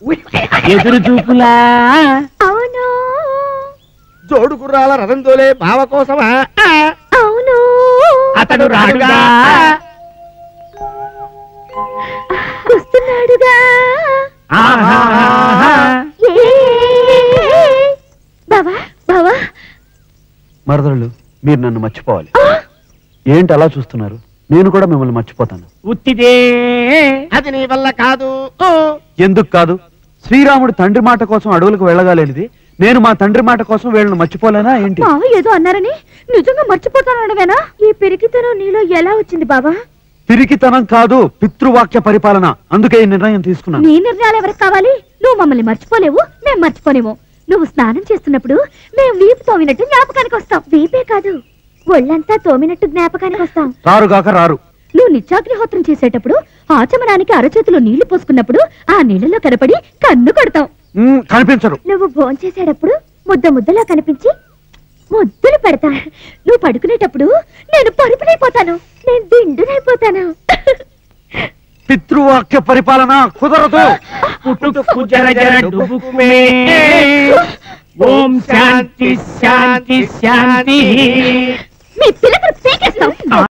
ఎదురు చూపులా అవును. జోడు గుర్రాల రథం తోలే బావ కోసమా? అవును. అతడు రాడుగా వస్తున్నాడుగా. బావా బావా మరదళ్ళు మీరు నన్ను మర్చిపోవాలి. ఏంటి అలా చూస్తున్నారు? నేను కూడా మిమ్మల్ని మర్చిపోతాను. ఉత్తిదే అది నీ వల్ల కాదు. ఎందుకు కాదు? శ్రీరాముడు తండ్రి మాట కోసం అడవులకు వెళ్ళగాలేనిది నేను మా తండ్రి మాట కోసం వీళ్ళని మర్చిపోలేనా ఏంటి? బావ ఏదో అన్నారని నిజంగా మర్చిపోతానడవేనా? ఈ పెరిగితనం నీలో ఎలా వచ్చింది బావా? పిరికితనం కాదు, పితృవాక్య పరిపాలన. అందుకే ఈ నిర్ణయం తీసుకున్నాను. నీ నిర్ణయాలు ఎవరికి కావాలి? నువ్వు మమ్మల్ని మర్చిపోలేవు, మేము మర్చిపోలేము. నువ్వు స్నానం చేస్తున్నప్పుడు మేము వీపు తోమినట్టు జ్ఞాపకానికి వస్తాం. వీపే కాదు, ఒళ్ళంతా తోమినట్టు జ్ఞాపకానికి వస్తాం. రారుగాక రారు. నువ్వు నిత్యాగ్నిహోత్రం చేసేటప్పుడు ఆచమనానికి అరచేతిలో నీళ్లు పోసుకున్నప్పుడు ఆ నీళ్లలో కనపడి కన్ను కొడతాం. కనిపించరు. నువ్వు భోంచేసేటప్పుడు ముద్ద ముద్దలా కనిపించి ముద్దులు పెడతా. నువ్వు పడుకునేటప్పుడు నేను పరుపునైపోతాను, నేను దిండునైపోతాను. పితృవాక్య పరిపాలన కుదరదు. పుట్టుకు జర జర డుబుకుమే. ఓం శాంతి శాంతి శాంతి. మీ పిల్లలు పీకేస్తాం.